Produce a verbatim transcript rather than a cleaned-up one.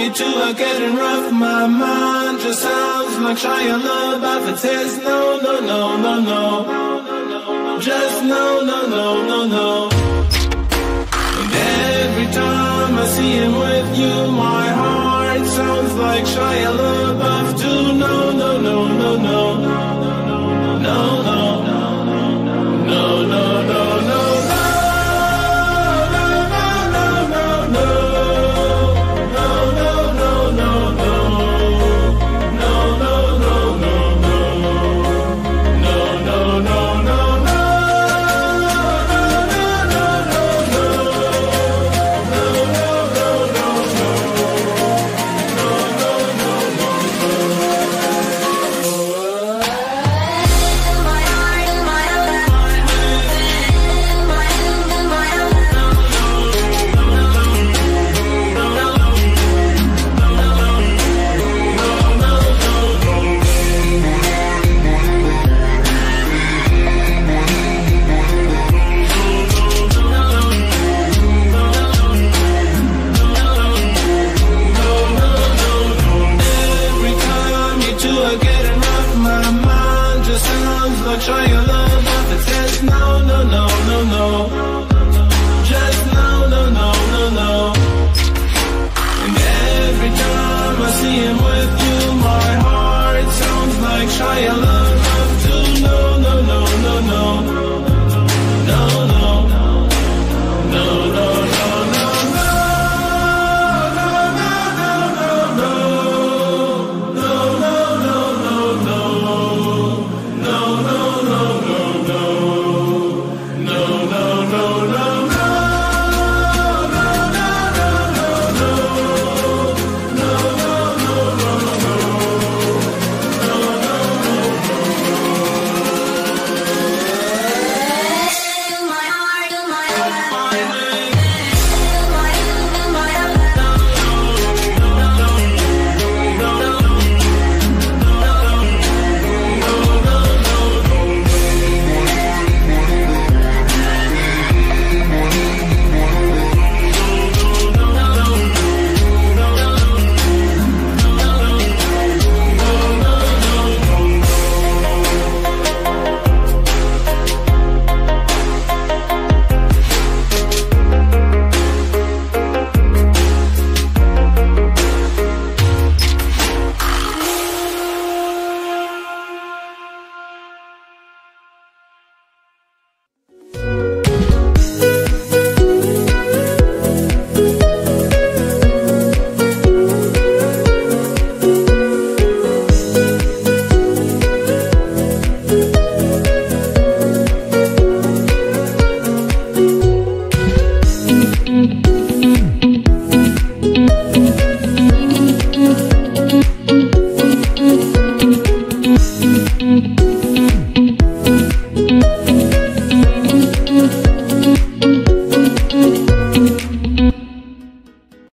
you two are getting rough. My mind just sounds like Shia LaBeouf. It says no, no, no, no, no. Just no, no, no, no, no. And every time I see him with you, my heart sounds like Shia LaBeouf too. No, no, no, no, no.